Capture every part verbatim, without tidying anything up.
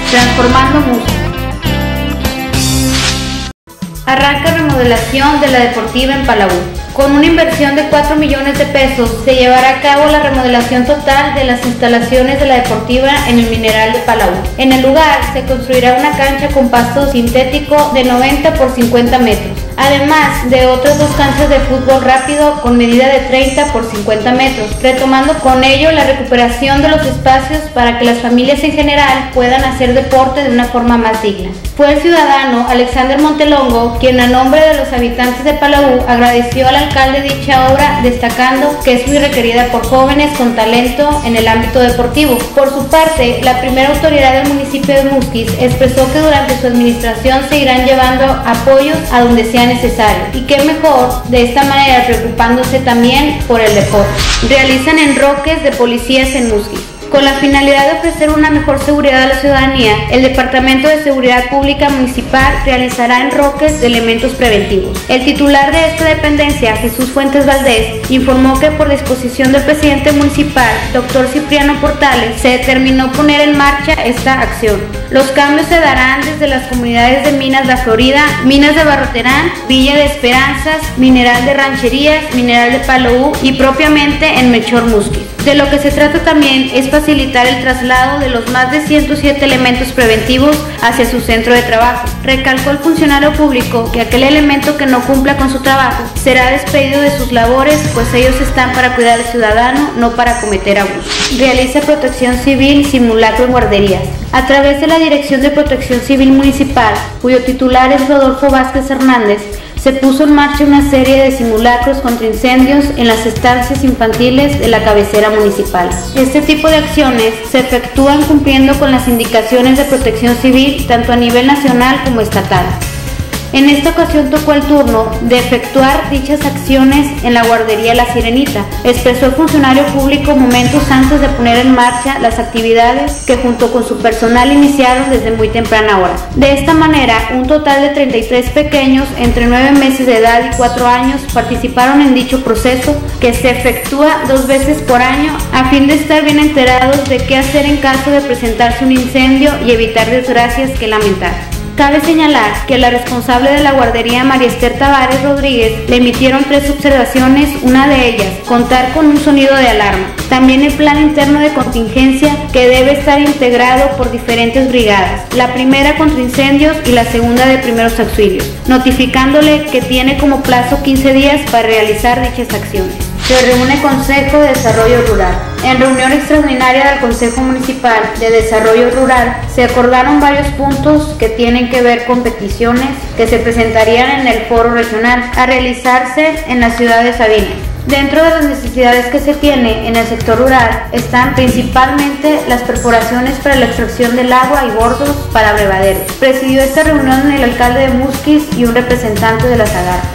Transformando Musquis. Arranca remodelación de la Deportiva en Palau. Con una inversión de cuatro millones de pesos se llevará a cabo la remodelación total de las instalaciones de la Deportiva en el Mineral de Palau. En el lugar se construirá una cancha con pasto sintético de noventa por cincuenta metros, además de otras dos canchas de fútbol rápido con medida de treinta por cincuenta metros, retomando con ello la recuperación de los espacios para que las familias en general puedan hacer deporte de una forma más digna. Fue el ciudadano Alexander Montelongo quien, a nombre de los habitantes de Palau, agradeció al alcalde dicha obra, destacando que es muy requerida por jóvenes con talento en el ámbito deportivo. Por su parte, la primera autoridad del municipio de Musquis expresó que durante su administración se irán llevando apoyos a donde sea necesario, y qué mejor de esta manera preocupándose también por el deporte. Realizan enroques de policías en Musquis. Con la finalidad de ofrecer una mejor seguridad a la ciudadanía, el Departamento de Seguridad Pública Municipal realizará enroques de elementos preventivos. El titular de esta dependencia, Jesús Fuentes Valdés, informó que por disposición del presidente municipal, doctor Cipriano Portales, se determinó poner en marcha esta acción. Los cambios se darán desde las comunidades de Minas La Florida, Minas de Barroterán, Villa de Esperanzas, Mineral de Rancherías, Mineral de Palau y propiamente en Melchor Musquis. De lo que se trata también es facilitar el traslado de los más de ciento siete elementos preventivos hacia su centro de trabajo. Recalcó el funcionario público que aquel elemento que no cumpla con su trabajo será despedido de sus labores, pues ellos están para cuidar al ciudadano, no para cometer abusos. Realiza protección civil simulacro en guarderías. A través de la Dirección de Protección Civil Municipal, cuyo titular es Rodolfo Vázquez Hernández, se puso en marcha una serie de simulacros contra incendios en las estancias infantiles de la cabecera municipal. Este tipo de acciones se efectúan cumpliendo con las indicaciones de protección civil tanto a nivel nacional como estatal. En esta ocasión tocó el turno de efectuar dichas acciones en la guardería La Sirenita, expresó el funcionario público momentos antes de poner en marcha las actividades que junto con su personal iniciaron desde muy temprana hora. De esta manera, un total de treinta y tres pequeños entre nueve meses de edad y cuatro años participaron en dicho proceso, que se efectúa dos veces por año a fin de estar bien enterados de qué hacer en caso de presentarse un incendio y evitar desgracias que lamentar. Cabe señalar que la responsable de la guardería, María Esther Tavares Rodríguez, le emitieron tres observaciones, una de ellas, contar con un sonido de alarma. También el plan interno de contingencia, que debe estar integrado por diferentes brigadas, la primera contra incendios y la segunda de primeros auxilios, notificándole que tiene como plazo quince días para realizar dichas acciones. Se reúne Consejo de Desarrollo Rural. En reunión extraordinaria del Consejo Municipal de Desarrollo Rural se acordaron varios puntos que tienen que ver con peticiones que se presentarían en el foro regional a realizarse en la ciudad de Sabinas. Dentro de las necesidades que se tiene en el sector rural están principalmente las perforaciones para la extracción del agua y bordos para abrevaderos. Presidió esta reunión el alcalde de Musquis y un representante de la Sagarpa.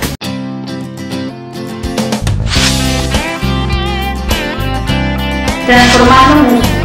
Transformando Musquis.